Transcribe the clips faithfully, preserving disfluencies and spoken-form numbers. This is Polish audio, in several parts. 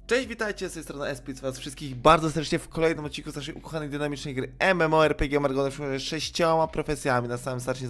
Cześć, witajcie, z tej strony Esprit, was wszystkich bardzo serdecznie w kolejnym odcinku z naszej ukochanej, dynamicznej gry MMORPG Margonem z sześcioma profesjami. Na samym starcie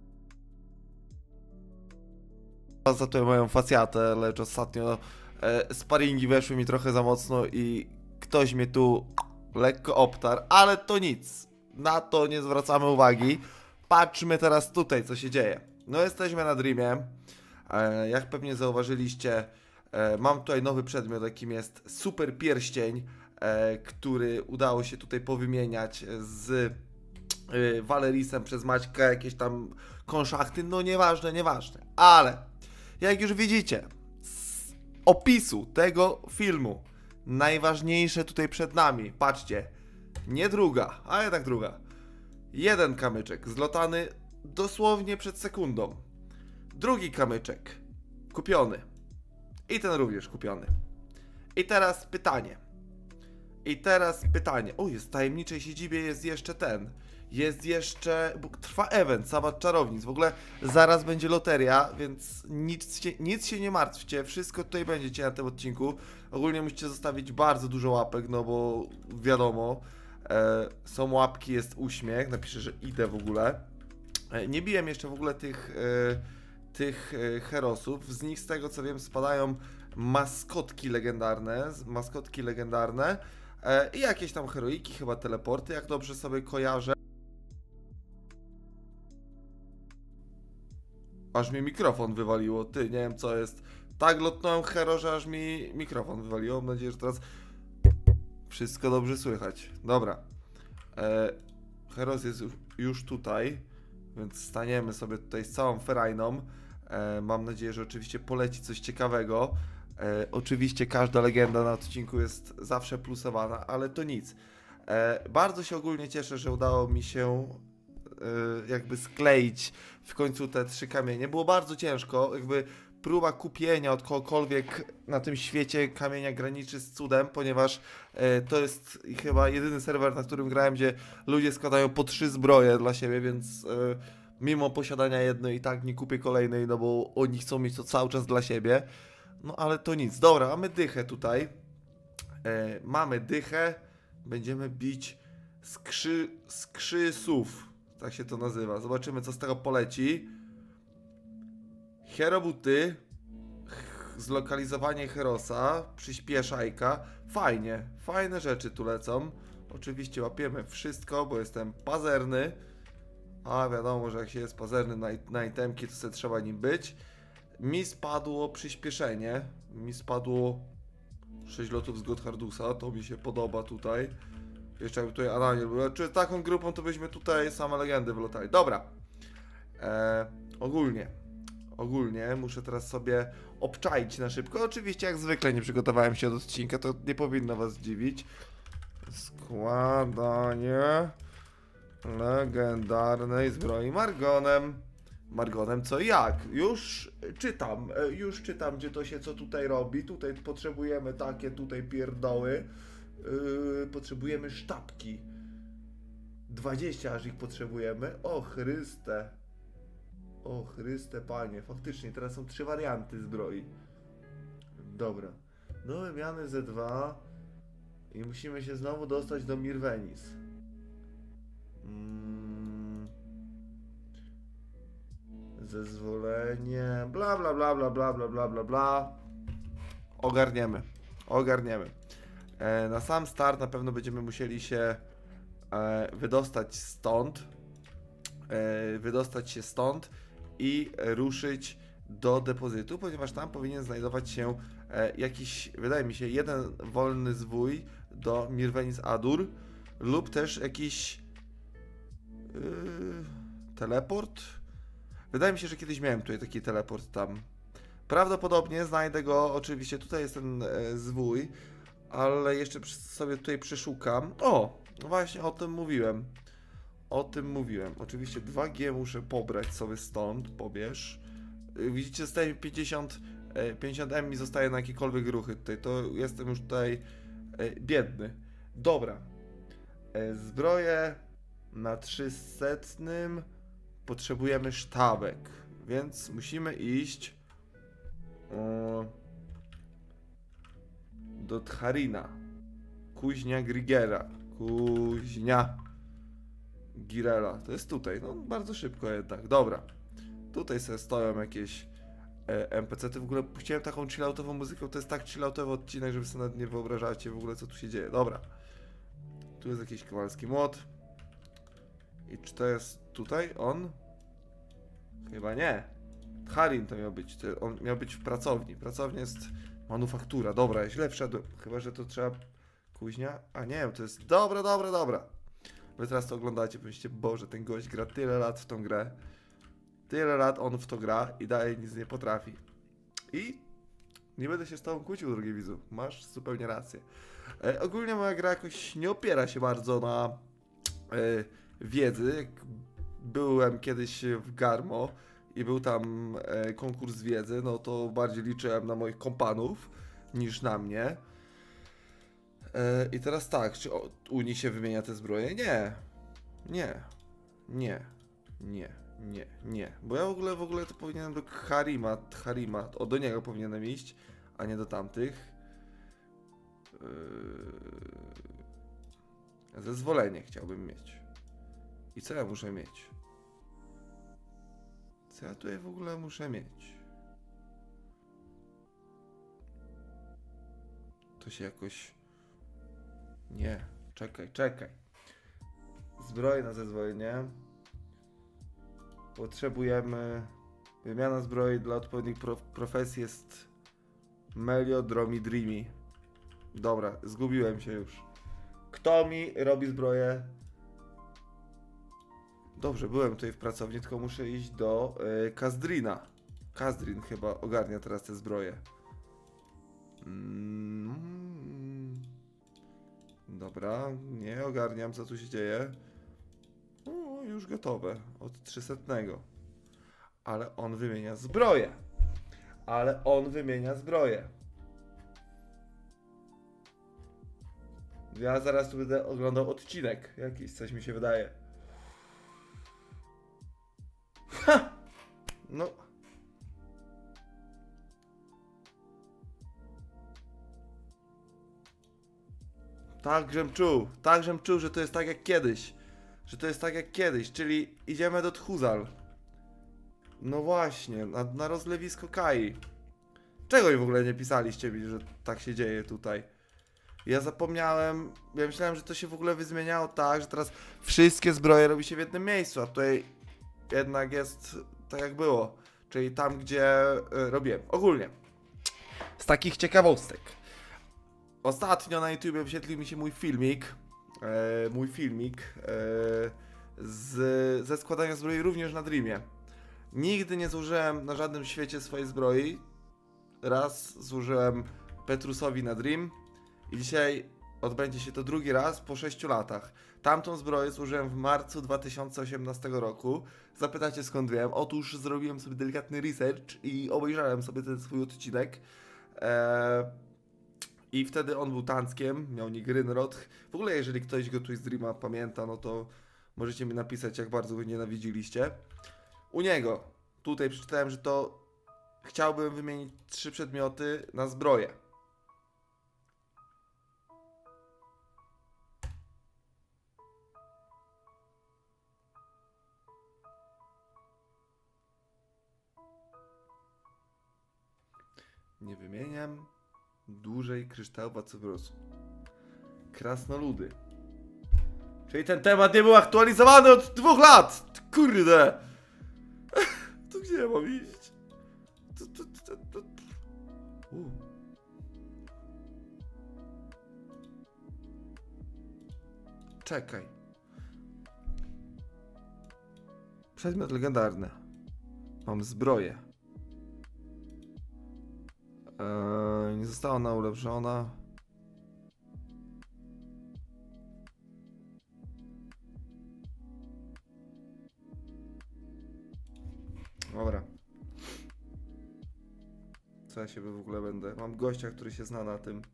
za to moją facjatę, lecz ostatnio e, sparingi weszły mi trochę za mocno i ktoś mnie tu lekko obtarł, ale to nic, na to nie zwracamy uwagi. Patrzmy teraz tutaj, co się dzieje. No, jesteśmy na Dreamie, e, jak pewnie zauważyliście. Mam tutaj nowy przedmiot, jakim jest super pierścień, e, który udało się tutaj powymieniać z e, Valerisem przez Maćka, jakieś tam konszachty, no nieważne, nieważne. Ale jak już widzicie z opisu tego filmu, najważniejsze tutaj przed nami, patrzcie, nie druga, a jednak druga. Jeden kamyczek zlotany dosłownie przed sekundą. Drugi kamyczek kupiony. I ten również kupiony. I teraz pytanie. I teraz pytanie. O, jest w tajemniczej siedzibie, jest jeszcze ten. Jest jeszcze... bo trwa event, Sabat Czarownic. W ogóle zaraz będzie loteria, więc nic się, nic się nie martwcie. Wszystko tutaj będziecie na tym odcinku. Ogólnie musicie zostawić bardzo dużo łapek, no bo wiadomo. E, są łapki, jest uśmiech. Napiszę, że idę w ogóle. E, nie biłem jeszcze w ogóle tych... E, tych herosów, z nich z tego co wiem spadają maskotki legendarne, maskotki legendarne e, i jakieś tam heroiki, chyba teleporty, jak dobrze sobie kojarzę. Aż mi mikrofon wywaliło, ty, nie wiem co jest. Tak lotnąłem hero, że aż mi mikrofon wywaliło, mam nadzieję, że teraz wszystko dobrze słychać. Dobra, e, heros jest już, już tutaj, więc staniemy sobie tutaj z całą ferajną. E, mam nadzieję, że oczywiście poleci coś ciekawego. E, oczywiście każda legenda na odcinku jest zawsze plusowana, ale to nic. E, bardzo się ogólnie cieszę, że udało mi się e, jakby skleić w końcu te trzy kamienie. Było bardzo ciężko, jakby próba kupienia od kogokolwiek na tym świecie kamienia graniczy z cudem, ponieważ e, to jest chyba jedyny serwer, na którym grałem, gdzie ludzie składają po trzy zbroje dla siebie, więc... E, mimo posiadania jednej i tak nie kupię kolejnej, no bo oni chcą mieć to cały czas dla siebie. No ale to nic. Dobra, mamy dychę tutaj. E, mamy dychę. Będziemy bić skrzy, skrzysów. Tak się to nazywa. Zobaczymy, co z tego poleci. Herobuty. Zlokalizowanie herosa. Przyspieszajka. Fajnie. Fajne rzeczy tu lecą. Oczywiście łapiemy wszystko, bo jestem pazerny. A wiadomo, że jak się jest pazerny na, na itemki, to sobie trzeba nim być. Mi spadło przyspieszenie. Mi spadło sześć lotów z Gothardusa. To mi się podoba tutaj. Jeszcze jakby tutaj Ananiel był. Czy taką grupą to byśmy tutaj same legendy wylotali. Dobra. Eee, ogólnie. Ogólnie muszę teraz sobie obczaić na szybko. Oczywiście jak zwykle nie przygotowałem się do odcinka. To nie powinno was dziwić. Składanie legendarnej zbroi Margonem. Margonem co i jak? Już czytam, już czytam, gdzie to się co tutaj robi. Tutaj potrzebujemy takie tutaj pierdoły. Yy, potrzebujemy sztabki. dwadzieścia aż ich potrzebujemy. O Chryste. O Chryste Panie. Faktycznie teraz są trzy warianty zbroi. Dobra. No wymiany Z dwa. I musimy się znowu dostać do Mirvenis. Hmm. Zezwolenie, bla bla bla bla bla bla bla bla bla. Ogarniemy, ogarniemy. E, na sam start na pewno będziemy musieli się e, wydostać stąd, e, wydostać się stąd i ruszyć do depozytu, ponieważ tam powinien znajdować się e, jakiś, wydaje mi się, jeden wolny zwój do Mirvenis Adur lub też jakiś Yy, teleport? Wydaje mi się, że kiedyś miałem tutaj taki teleport tam. Prawdopodobnie znajdę go, oczywiście tutaj jest ten e, zwój, ale jeszcze sobie tutaj przeszukam. O, właśnie o tym mówiłem. O tym mówiłem. Oczywiście dwa G muszę pobrać sobie stąd, pobierz. Yy, widzicie, zostaje pięćdziesiąt, e, pięćdziesiąt M mi zostaje na jakiekolwiek ruchy tutaj, to jestem już tutaj e, biedny. Dobra. E, zbroje... Na trzysetnym potrzebujemy sztabek, więc musimy iść. do Tcharina. Kuźnia Grigera. Kuźnia Girela. To jest tutaj, no bardzo szybko jednak. Dobra. Tutaj sobie stoją jakieś e, N P C-ty. W ogóle puściłem taką chilloutową muzykę. To jest tak chilloutowy odcinek, że wy sobie nawet nie wyobrażacie w ogóle, co tu się dzieje. Dobra. Tu jest jakiś kowalski młot. I czy to jest tutaj on? Chyba nie. Tcharin to miał być. To on miał być w pracowni. Pracownia jest manufaktura. Dobra, ja źle wszedłem. Chyba, że to trzeba... Kuźnia? A nie, to jest... Dobra, dobra, dobra. Wy teraz to oglądacie, powiecie, Boże, ten gość gra tyle lat w tą grę. Tyle lat on w to gra i dalej nic nie potrafi. I nie będę się z tobą kłócił, drogi widzu. Masz zupełnie rację. E, ogólnie moja gra jakoś nie opiera się bardzo na e, wiedzy. Jak byłem kiedyś w Garmo i był tam e, konkurs wiedzy, no to bardziej liczyłem na moich kompanów niż na mnie. E, I teraz tak, czy o, u nich się wymienia te zbroje? Nie. Nie. Nie. Nie. Nie. Nie. Bo ja w ogóle w ogóle to powinienem do Harima, Harima, o do niego powinienem iść, a nie do tamtych. Yy... Zezwolenie chciałbym mieć. I co ja muszę mieć? Co ja tutaj w ogóle muszę mieć? To się jakoś... Nie, czekaj, czekaj. Zbroje na zezwolenie. Potrzebujemy... Wymiana zbroi dla odpowiednich prof profesji jest... Melio, Dromi, Dreamy. Dobra, zgubiłem się już. Kto mi robi zbroję? Dobrze, byłem tutaj w pracowni, tylko muszę iść do yy, Kazdrina. Kazdrin chyba ogarnia teraz te zbroje. Mm. Dobra, nie ogarniam, co tu się dzieje. O, już gotowe, od trzysetnego. Ale on wymienia zbroję. Ale on wymienia zbroję. Ja zaraz tu będę oglądał odcinek jakiś, coś mi się wydaje. Ha! No. Tak, żem czuł, tak, żem czuł, że to jest tak jak kiedyś. Że to jest tak jak kiedyś, czyli idziemy do Tchuzal. No właśnie, na, na rozlewisko Kai. Czego i w ogóle nie pisaliście mi, że tak się dzieje tutaj? Ja zapomniałem, ja myślałem, że to się w ogóle wyzmieniało tak, że teraz wszystkie zbroje robi się w jednym miejscu, a tutaj jednak jest tak jak było. Czyli tam, gdzie y, robiłem. Ogólnie. Z takich ciekawostek. Ostatnio na YouTubie wyświetlił mi się mój filmik. E, mój filmik e, z, ze składania zbroi również na Dreamie. Nigdy nie zużyłem na żadnym świecie swojej zbroi. Raz zużyłem Petrusowi na Dream. I dzisiaj odbędzie się to drugi raz po sześciu latach. Tamtą zbroję zużyłem w marcu dwa tysiące osiemnastego roku. Zapytacie skąd wiem? Otóż zrobiłem sobie delikatny research i obejrzałem sobie ten swój odcinek. Eee, I wtedy on był Tanckiem, miał nick Rynrod. W ogóle jeżeli ktoś go tu z Dreama pamięta, no to możecie mi napisać, jak bardzo go nienawidziliście. U niego, tutaj przeczytałem, że to chciałbym wymienić trzy przedmioty na zbroję. Nie wymieniam dłużej kryształów cyfrosu. Krasnoludy. Czyli ten temat nie był aktualizowany od dwóch lat! Kurde! To gdzie ja mam iść? To, to, to, to, to. U. Czekaj. Przedmiot legendarny. Mam zbroję. Eee, nie została ona ulepszona. Dobra. Co ja się w ogóle będę? Mam gościa, który się zna na tym.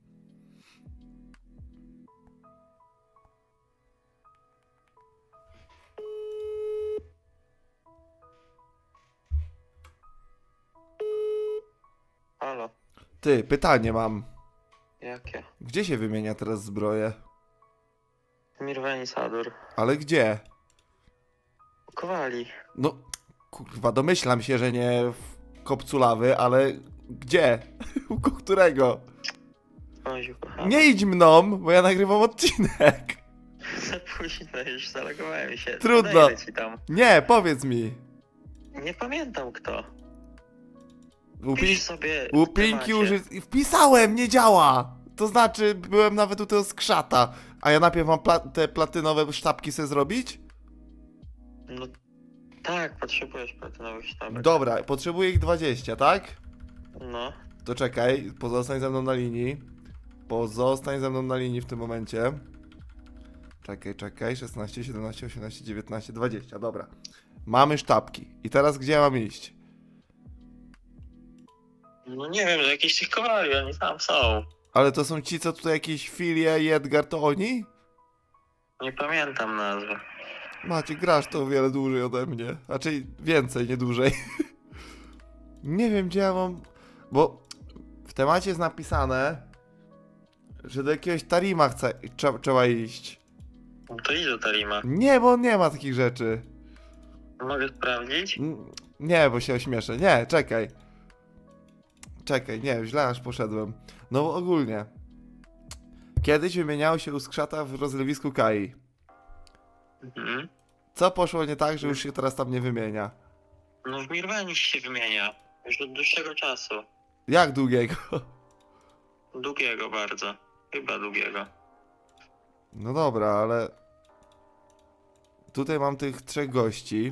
Halo. Ty, pytanie mam. Jakie? Gdzie się wymienia teraz zbroję? Mirwani Sadur. Ale gdzie? Kowali. No, kurwa, domyślam się, że nie w kopcu lawy, ale gdzie? U którego? Koziu, kochany. Nie idź mną, bo ja nagrywam odcinek. Za późno, już zalogowałem się. Trudno. Podejdę ci tam. Nie, powiedz mi. Nie pamiętam kto. Upi Pisz sobie u w Pinki temacie. uży... Wpisałem, nie działa. To znaczy, byłem nawet u tego skrzata. A ja najpierw mam pla te platynowe sztabki sobie zrobić? No tak, potrzebujesz platynowych sztabek. Dobra, potrzebuję ich dwadzieścia, tak? No. To czekaj, pozostań ze mną na linii. Pozostań ze mną na linii w tym momencie. Czekaj, czekaj, szesnaście, siedemnaście, osiemnaście, dziewiętnaście, dwadzieścia, dobra. Mamy sztabki. I teraz gdzie ja mam iść? No nie wiem, że jakieś tych kowali, oni tam są. Ale to są ci, co tutaj jakieś Filie i Edgar, to oni? Nie pamiętam nazwy. Macie, grasz to o wiele dłużej ode mnie. Raczej więcej, nie dłużej. Nie wiem, gdzie ja mam... Bo w temacie jest napisane, że do jakiegoś Tarima chce... Trze trzeba iść. No to idź do Tarima. Nie, bo on nie ma takich rzeczy. Mogę sprawdzić? N- Nie, bo się ośmieszę. Nie, czekaj. Czekaj, nie, źle aż poszedłem. No bo ogólnie. Kiedyś wymieniało się u skrzata w rozlewisku Kai. Mhm. Co poszło nie tak, że już się teraz tam nie wymienia? No w Mirwani się wymienia. Już od dłuższego czasu. Jak długiego? Długiego bardzo. Chyba długiego. No dobra, ale... Tutaj mam tych trzech gości.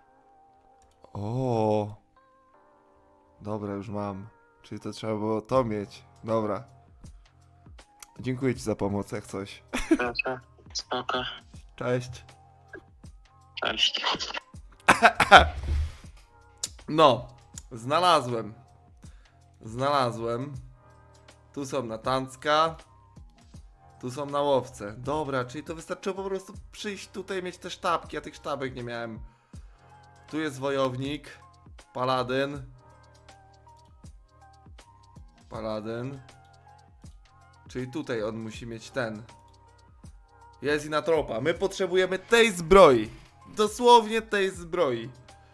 O. Dobra, już mam. Czyli to trzeba było to mieć. Dobra. Dziękuję ci za pomoc, jak coś. Proszę. Spoko. Cześć. Cześć. No. Znalazłem. Znalazłem. Tu są natancka. Tu są na łowce. Dobra, czyli to wystarczyło po prostu przyjść tutaj, mieć te sztabki. Ja tych sztabek nie miałem. Tu jest wojownik. Paladyn. Paladyn. Czyli tutaj on musi mieć ten. Jest inatropa. My potrzebujemy tej zbroi. Dosłownie tej zbroi.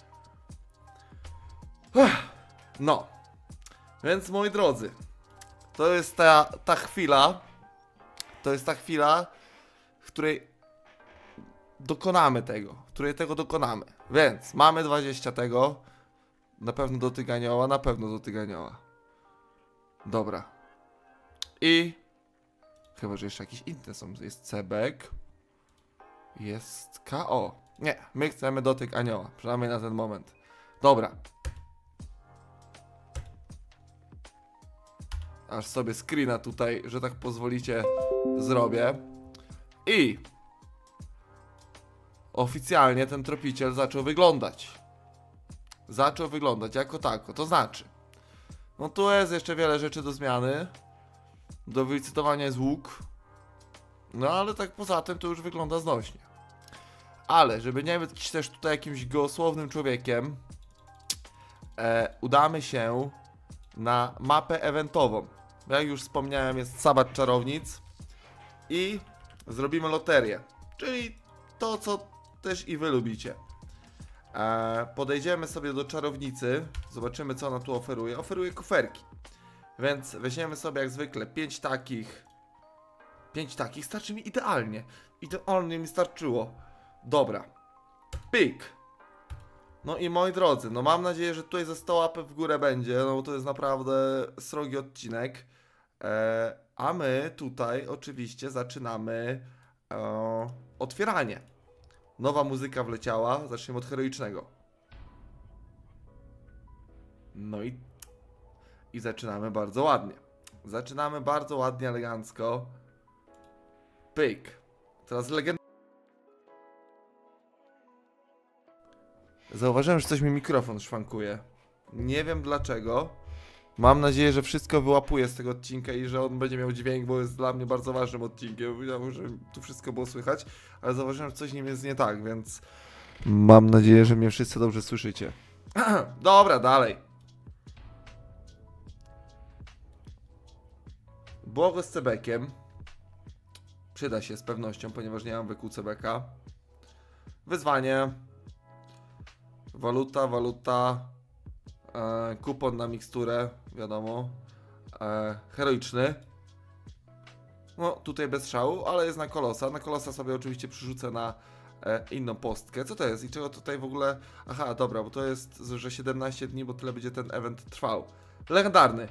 Ech. No. Więc moi drodzy. To jest ta, ta chwila. To jest ta chwila, w której dokonamy tego. W której tego dokonamy. Więc mamy dwadzieścia tego. Na pewno do tyganioła, na pewno do tyganioła. Dobra. I... Chyba, że jeszcze jakieś inne są. Jest Cebek. Jest K O. Nie, my chcemy dotyk anioła. Przynajmniej na ten moment. Dobra. Aż sobie screena tutaj, że tak pozwolicie, zrobię. I... Oficjalnie ten tropiciel zaczął wyglądać. Zaczął wyglądać jako tako. To znaczy... No tu jest jeszcze wiele rzeczy do zmiany. Do wylicytowania jest łuk. No ale tak poza tym to już wygląda znośnie. Ale żeby nie być też tutaj jakimś gołosłownym człowiekiem, e, udamy się na mapę eventową. Jak już wspomniałem, jest sabat czarownic. I zrobimy loterię. Czyli to, co też i wy lubicie. E, podejdziemy sobie do czarownicy. Zobaczymy, co ona tu oferuje. Oferuje kuferki. Więc weźmiemy sobie jak zwykle pięć takich. pięć takich starczy mi idealnie. Idealnie mi starczyło. Dobra. Pyk. No i moi drodzy, no mam nadzieję, że tutaj ze sto łapek w górę będzie, no bo to jest naprawdę srogi odcinek. E, a my tutaj oczywiście zaczynamy e, otwieranie. Nowa muzyka wleciała, zaczniemy od heroicznego. No i I zaczynamy bardzo ładnie. Zaczynamy bardzo ładnie, elegancko. Pyk. Teraz legenda. Zauważyłem, że coś mi mikrofon szwankuje. Nie wiem dlaczego. Mam nadzieję, że wszystko wyłapuje z tego odcinka i że on będzie miał dźwięk, bo jest dla mnie bardzo ważnym odcinkiem. Wiedziałem, że tu wszystko było słychać, ale zauważyłem, że coś z nim jest nie tak, więc mam nadzieję, że mnie wszyscy dobrze słyszycie. Dobra, dalej. Błogo z cebekiem. Przyda się z pewnością, ponieważ nie mam wykuł cebeka. Wyzwanie. Waluta, waluta. E, kupon na miksturę, wiadomo. E, heroiczny. No, tutaj bez szału, ale jest na kolosa. Na kolosa sobie oczywiście przerzucę na e, inną postkę. Co to jest? I czego tutaj w ogóle... Aha, dobra, bo to jest, że siedemnaście dni, bo tyle będzie ten event trwał. Legendarny.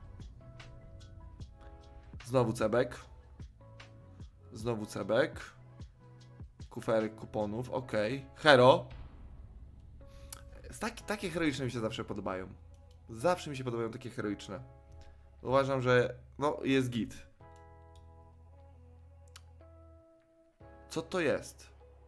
Znowu cebek. Znowu cebek. Kuferek kuponów, ok. Hero. Taki, takie heroiczne mi się zawsze podobają. Zawsze mi się podobają takie heroiczne. Uważam, że no jest git. Co to jest?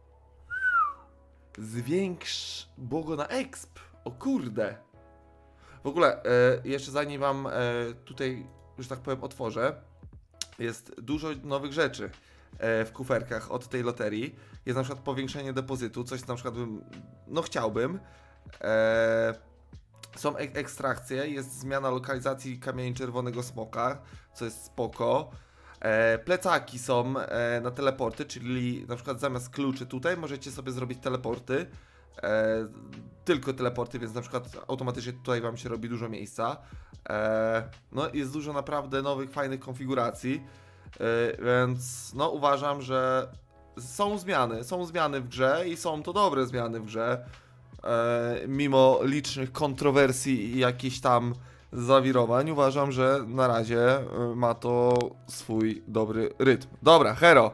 Zwiększ błogo na exp. O kurde. W ogóle, e, jeszcze zanim wam e, tutaj, że tak powiem, otworzę, jest dużo nowych rzeczy e, w kuferkach od tej loterii. Jest na przykład powiększenie depozytu, coś na przykład bym, no chciałbym. E, są ek ekstrakcje, jest zmiana lokalizacji kamieni czerwonego smoka, co jest spoko. E, plecaki są e, na teleporty, czyli na przykład zamiast kluczy tutaj możecie sobie zrobić teleporty. E, tylko teleporty, więc na przykład automatycznie tutaj wam się robi dużo miejsca. E, no jest dużo naprawdę nowych, fajnych konfiguracji, e, więc no uważam, że są zmiany, są zmiany w grze i są to dobre zmiany w grze. E, mimo licznych kontrowersji i jakichś tam zawirowań, uważam, że na razie ma to swój dobry rytm. Dobra, hero.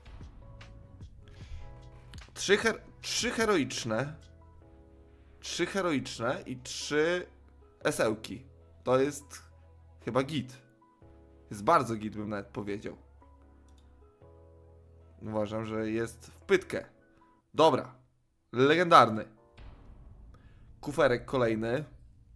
Trzy, her trzy heroiczne. Trzy heroiczne i trzy esełki. To jest chyba git. Jest bardzo git, bym nawet powiedział. Uważam, że jest w pytkę. Dobra. Legendarny. Kuferek kolejny.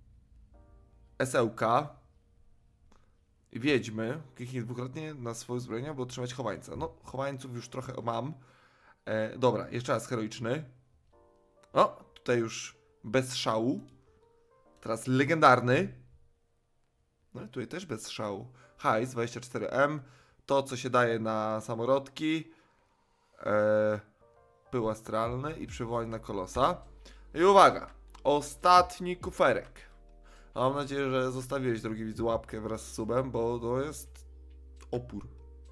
Esełka. Wiedźmy. Kliknij dwukrotnie na swoje uzbrojenia, by otrzymać chowańca. No, chowańców już trochę mam. E, dobra, jeszcze raz heroiczny. O, tutaj już bez szału. Teraz legendarny. No i tutaj też bez szału. Hajs, dwadzieścia cztery M. To, co się daje na samorodki. E, pył astralny i przywołanie na kolosa. I uwaga, ostatni kuferek. Mam nadzieję, że zostawiłeś, drogi widzu, łapkę wraz z subem, bo to jest opór.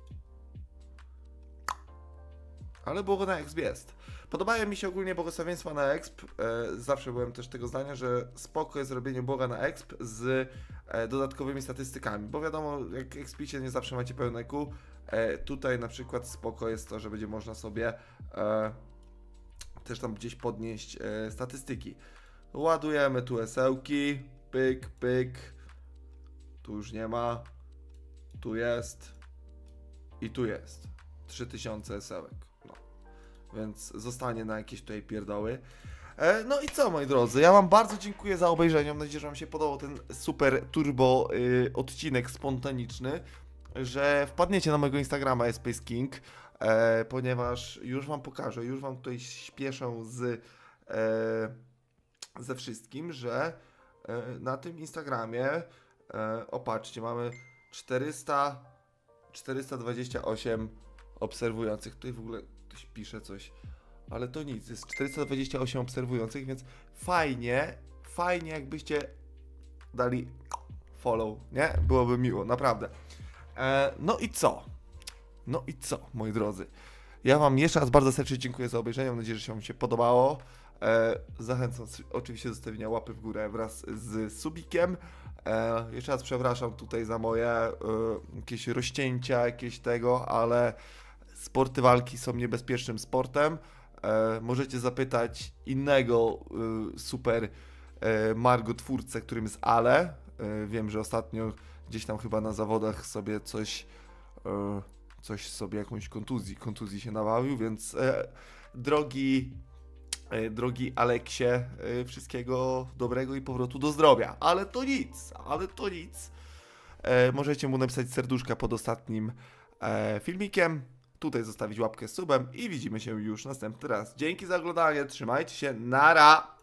Ale błogo na exp jest. Podobają mi się ogólnie błogosławieństwa na exp. E, zawsze byłem też tego zdania, że spoko jest robienie błoga na exp z e, dodatkowymi statystykami. Bo wiadomo, jak expicie nie zawsze macie pełne Q. E, tutaj na przykład spoko jest to, że będzie można sobie e, też tam gdzieś podnieść e, statystyki. Ładujemy tu esełki. Pyk, pyk. Tu już nie ma. Tu jest. I tu jest. trzy tysiące esełek. No. Więc zostanie na jakieś tutaj pierdoły. E, no i co, moi drodzy? Ja wam bardzo dziękuję za obejrzenie. Mam nadzieję, że wam się podobał ten super turbo y, odcinek spontaniczny. Że wpadniecie na mojego Instagrama Space King. E, ponieważ już wam pokażę, już wam tutaj śpieszę z e, ze wszystkim, że na tym Instagramie, e, opatrzcie, mamy czterysta, czterysta dwadzieścia osiem obserwujących. Tutaj w ogóle ktoś pisze coś, ale to nic, jest czterysta dwadzieścia osiem obserwujących, więc fajnie, fajnie jakbyście dali follow, nie? Byłoby miło, naprawdę. E, no i co? No i co, moi drodzy? Ja wam jeszcze raz bardzo serdecznie dziękuję za obejrzenie, mam nadzieję, że się wam się podobało. E, zachęcam oczywiście do zostawienia łapy w górę wraz z subikiem. E, jeszcze raz przepraszam tutaj za moje e, jakieś rozcięcia, jakieś tego, ale sporty walki są niebezpiecznym sportem. E, możecie zapytać innego e, super e, Margo twórcę, którym jest Ale. E, wiem, że ostatnio gdzieś tam chyba na zawodach sobie coś, e, coś sobie jakąś kontuzji, kontuzji się nabawił, więc e, drogi Drogi Aleksie, wszystkiego dobrego i powrotu do zdrowia. Ale to nic, ale to nic. E, możecie mu napisać serduszka pod ostatnim e, filmikiem. Tutaj zostawić łapkę z subem i widzimy się już następny raz. Dzięki za oglądanie, trzymajcie się, nara!